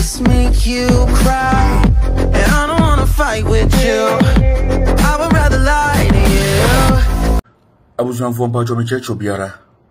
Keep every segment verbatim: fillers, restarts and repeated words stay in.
just make you cry, and I don't wanna fight with you. I would rather lie to you. I was on for Pacho Church Obiara.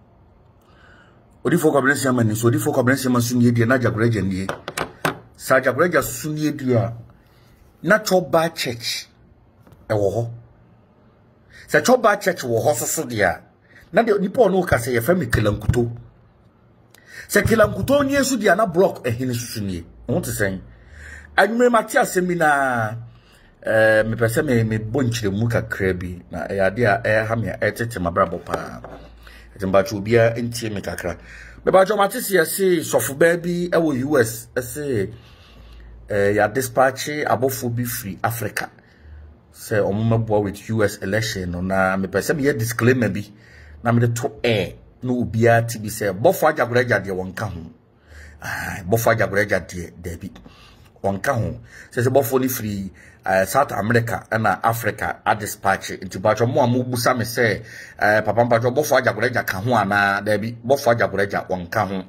Odi for Cabresia Manis, Odi for Cabresia Masunia, Naja Gregan, Saja Grega Sunia dia. Natural bad church. A war. Such a bad church war horses dia. Nadia Nippon no can say a family Kilankuto. Say Kilankuto near Sudiana block a Hinisuni. I want to say. I remember Matia Semina. Eh, me pese me me bonchi mu kakra bi na e ade a e ha me etete mabrabo pa etimba chu bia entie me kakra me ba jo matisi ese sofu ba bi e wo U S ese eh ya dispatch abofo bi free Africa say omumabo with U S election no na me pese me ye disclaimer bi na me to air no bia ti bi say bofo ajagoreja de wonka ho ah bofo ajagoreja de de bi wonka ho say say bofo ni free Uh, South America and uh, Africa at dispatch into Bajo Mo Mubusa me say, uh, Papa Bajo Bofo Jagoreja Kahuana, there be Bofo Jagoreja one Kahu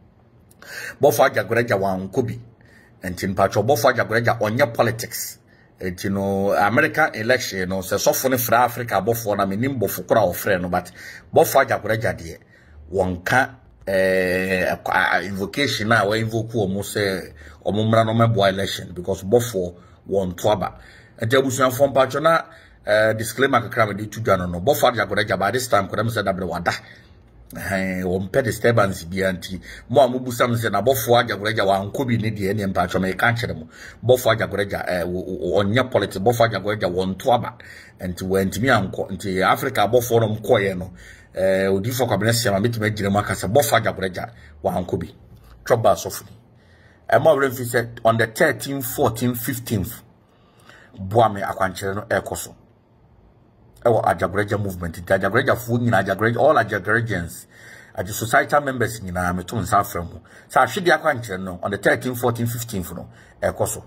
Bofo Jagoreja one Kubi, and in Pacho Bofo Jagoreja on your politics. And you know, American election, you know, so softly for Africa, Bofo, I mean, Nimbo Fukura or friend, but Bofo Jagoreja dear one ka uh, invocation now, where invoke almost say, or Mumra no Mebo election because Bofo. One twaba and Jabusian from Pachona uh disclaimer kakra me to Jano no Bofo Jagoreja by this time kodam said double wada eh on pay disturbance bi anti mo amubusam se na Bofo Jagoreja wan kobi ne de ne mpacho me kan kire mo Bofo Jagoreja eh onya politics Bofo Jagoreja won twaba enti wantimi anko enti Africa Bofo no mkoye no eh odifo kwabnese ma metime gire mo akasa Bofo Jagoreja wan kobi troba sofuni. I'm already said on the thirteenth, fourteenth, fifteenth. Boame Aquanchero no Ecoso. Our Ajagoreja movement, Ajagoreja food in Ajagoreja, all Ajagorejans, at the societal members in Ametun South Fremo. So I should be Aquanchero on the thirteenth, fourteenth, fifteenth, no Ecoso.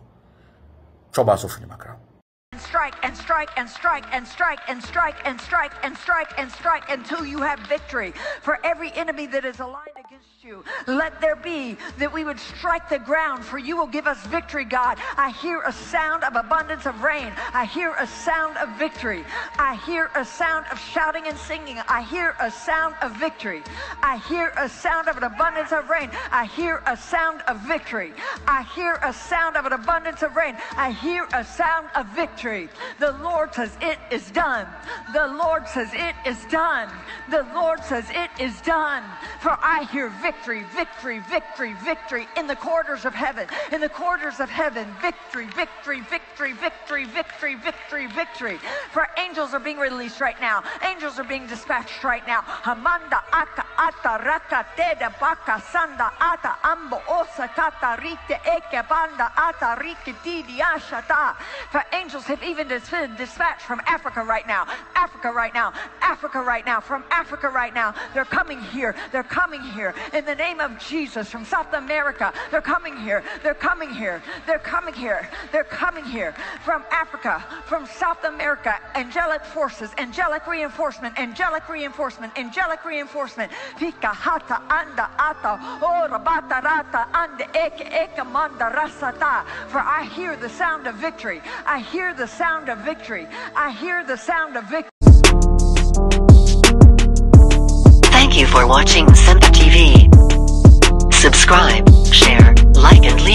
Choba Sofini Macra. Strike and strike and strike and strike and strike and strike and strike and strike until you have victory. For every enemy that is aligned against you, let there be that we would strike the ground, for you will give us victory, God. I hear a sound of abundance of rain. I hear a sound of victory. I hear a sound of shouting and singing. I hear a sound of victory. I hear a sound of an abundance of rain. I hear a sound of victory. I hear a sound of an abundance of rain. I hear a sound of victory. The Lord says it is done. The Lord says it is done. The Lord says it is done. For I hear victory, victory, victory, victory in the corridors of heaven. In the corridors of heaven, victory, victory, victory, victory, victory, victory, victory. For angels are being released right now. Angels are being dispatched right now. Hamanda aka ata raka teda baka sanda ata ambo osa kata rite eke banda ata rike didi ashata. For angels have even been dispatched from Africa right now. Africa right now. Africa right now. From Africa right now. They're coming here. They're coming here. In the name of Jesus. From South America. They're coming here. They're coming here. They're coming here. They're coming here. From Africa. From South America. Angelic forces. Angelic reinforcement. Angelic reinforcement. Angelic reinforcement. Pika hata anda ata. Ora bata rata anda eke eke manda rasata. For I hear the sound of victory. I hear the sound of victory. I hear the sound of victory. Thank you for watching Simba T V. Subscribe, share, like and leave